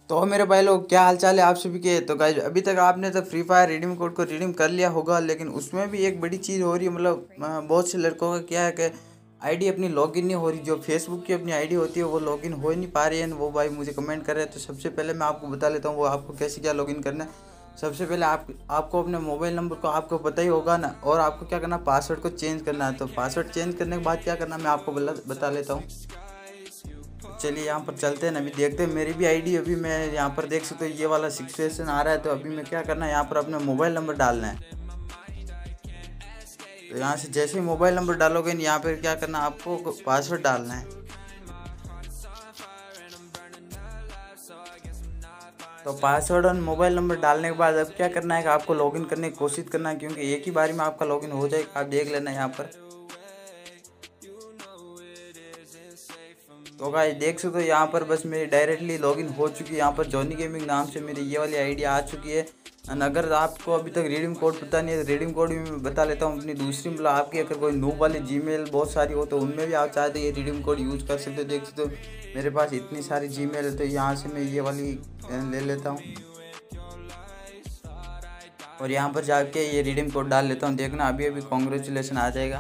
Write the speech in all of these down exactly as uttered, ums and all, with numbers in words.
तो मेरे भाई लोग, क्या हाल चाल है आप सभी के। तो गाइज, अभी तक आपने तो फ्री फायर रिडीम कोड को रिडीम कर लिया होगा, लेकिन उसमें भी एक बड़ी चीज़ हो रही है। मतलब अ, बहुत से लड़कों का क्या है कि आईडी अपनी लॉगिन नहीं हो रही। जो फेसबुक की अपनी आईडी होती है वो लॉगिन हो ही नहीं पा रही है। वो भाई मुझे कमेंट कर रहे हैं। तो सबसे पहले मैं आपको बता लेता हूँ वो आपको कैसे क्या लॉगिन करना है। सबसे पहले आप आपको अपने मोबाइल नंबर को आपको पता ही होगा ना, और आपको क्या करना है, पासवर्ड को चेंज करना है। तो पासवर्ड चेंज करने के बाद क्या करना है मैं आपको बता लेता हूँ। चलिए यहाँ पर चलते हैं ना, अभी देखते हैं। मेरी भी आईडी अभी मैं यहाँ पर देख सकते हो ये वाला सिचुएशन आ रहा है। तो अभी मैं क्या करना है, यहाँ पर अपना मोबाइल नंबर डालना है। तो यहाँ से जैसे ही मोबाइल नंबर डालोगे यहाँ पर क्या करना है, आपको पासवर्ड डालना है। तो पासवर्ड और मोबाइल नंबर डालने के बाद अब क्या करना है कि आपको लॉगिन करने की कोशिश करना है, क्योंकि एक ही बारी में आपका लॉगिन हो जाएगा। आप देख लेना यहाँ पर। तो गाइस देख सकते हो यहाँ पर बस मेरी डायरेक्टली लॉगिन हो चुकी है। यहाँ पर जॉनी गेमिंग नाम से मेरी ये वाली आईडी आ चुकी है। एंड अगर आपको अभी तक रिडीम कोड पता नहीं है तो रिडीम कोड भी मैं बता लेता हूँ अपनी दूसरी, मतलब आपकी अगर कोई नूब वाली जीमेल बहुत सारी हो तो उनमें भी आप चाहते ये रिडीम कोड यूज़ कर सकते हो। देख सकते हो मेरे पास इतनी सारी जीमेल है, तो यहाँ से मैं ये वाली ले लेता हूँ और यहाँ पर जाके ये रिडीम कोड डाल लेता हूँ। देखना अभी अभी कॉन्ग्रेचुलेसन आ जाएगा।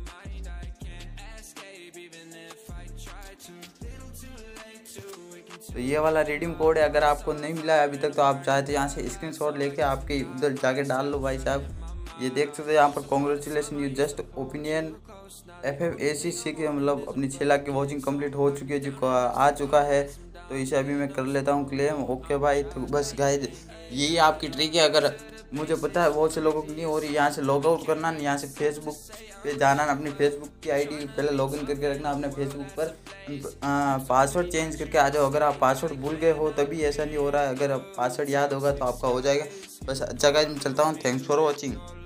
तो ये वाला रिडीम कोड है, अगर आपको नहीं मिला है अभी तक तो आप चाहे तो यहाँ से स्क्रीनशॉट लेके आपके उधर जाके डाल लो भाई साहब। ये देख सकते हो यहाँ पर congratulation you just opinion F F A C C के, मतलब अपनी छः लाख की वॉचिंग कंप्लीट हो चुकी है, जो आ चुका है। तो इसे अभी मैं कर लेता हूँ क्लेम। ओके भाई, तो बस गाइस यही आपकी ट्रिक है। अगर मुझे पता है बहुत से लोगों की नहीं हो रही, यहाँ से लॉग आउट करना, यहाँ से फेसबुक पे जाना, अपनी फेसबुक की आईडी पहले लॉगिन करके रखना अपने फेसबुक पर। पासवर्ड चेंज करके आ जाओ। अगर आप पासवर्ड भूल गए हो तभी ऐसा नहीं हो रहा है, अगर पासवर्ड याद होगा तो आपका हो जाएगा। बस अच्छा गाइस, मैं चलता हूँ। Thanks for watching.